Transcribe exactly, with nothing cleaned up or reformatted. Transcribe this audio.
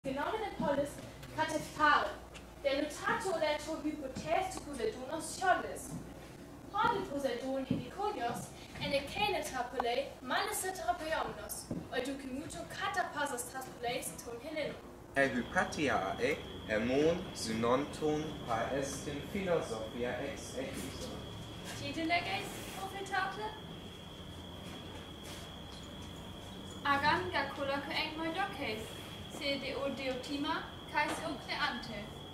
Genomen polis catefare, denotato letto hypothèse Poseidon sciolis. Horde Poseidon indiconios, en ecene trapole, manes trapeomnos, oeducimuto catapasas traspoles ton Helenum. E hypatiae, emon synonton par estin philosophia ex equisa. Titeleges, profetate? Agam ga colloque eng moidoces, se de odeotima, caes ucleante.